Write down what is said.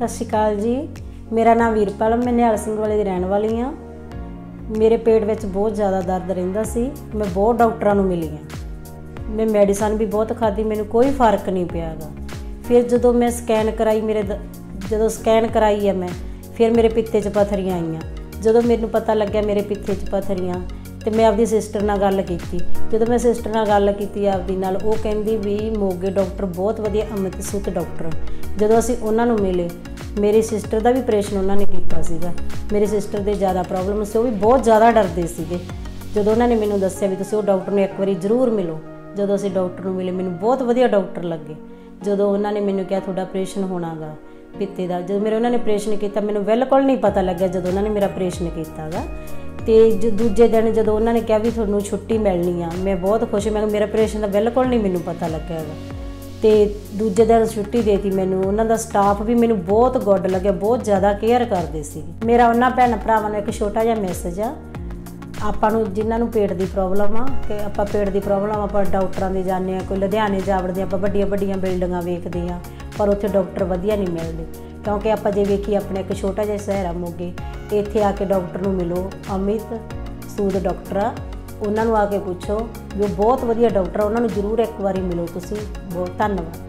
सत श्री अकाल जी। मेरा नाम वीरपाल, मैं निहाल ਸਿੰਘ ਵਾਲੇ ਦੀ रहने वाली हाँ। मेरे पेट में बहुत ज़्यादा दर्द रहिंदा सी। मैं बहुत डॉक्टरां नूं मिली हाँ, मैं मैडिसन भी बहुत खाधी, मैनूं कोई फर्क नहीं पिया गा। फिर जो मैं स्कैन कराई, जो स्कैन कराई है मैं, फिर मेरे पित्ते च पत्थरियां आईयां। जो मैनूं पता लग्या मेरे पित्ते च पत्थरियां, तो मैं आपदी सिस्टर नाल गल कीती। जो मैं सिस्टर नाल गल कीती आपदी नाल, वो कहंदी भी मोगे डॉक्टर बहुत वधिया अमित सूत डॉक्टर। जो असीं उन्हां नूं मिले, मेरी सिस्टर का भी ऑपरेशन उन्होंने किया सीगा। मेरी सिस्टर दे ज़्यादा प्रॉब्लम से, वो भी बहुत ज़्यादा डरते सीगे। जो उन्होंने मैनूं दस्सिया भी तुसीं डॉक्टर नूं एक बारी जरूर मिलो। जो असीं डॉक्टर नूं मिले, मैनूं बहुत वधिया डॉक्टर लगे। जो उन्होंने मैनूं कहा तुहाडा ऑपरेशन होना गा पित्ते का। जो मेरे उन्होंने ऑपरेशन किया, मैनूं बिल्कुल नहीं पता लग्या। जो उन्होंने मेरा ऑपरेशन किया गा, तो दूजे दिन जो उन्होंने कहा भी तुहानूं छुट्टी मिलनी आ, मैं बहुत खुश। मैं मेरा ऑपरेशन का बिल्कुल नहीं मैनूं पता लग्या गा। तो दूजे दिन छुट्टी देती मैनूं। उन्हां दा स्टाफ भी मैनूं बहुत गुड लग्या, बहुत ज़्यादा केयर करते सी। मेरा उन्हां भैन भरावां नूं एक छोटा जिहा मैसेज आ, आपां नूं जिन्हां नूं पेट की प्रॉब्लम आ, कि आपां पेट की प्रॉब्लम आपां डॉक्टरां दे जाने, कोई लुधियाने जा वड़दे, आपां वड्डियां वड्डियां बिल्डिंगां वेखदे आ, पर उत्थे डॉक्टर वधिया नहीं मिलदे। क्योंकि आपां जे वेखीए अपने एक छोटा जिहा शहर आ मोगे, इत्थे आके डॉक्टर नूं मिलो, अमित सूद डॉक्टर आ, उन्होंने आके पूछो भी वो बहुत वधिया डॉक्टर आ। उन्होंने जरूर एक बारी मिलो तुसीं। बहुत धन्नवाद।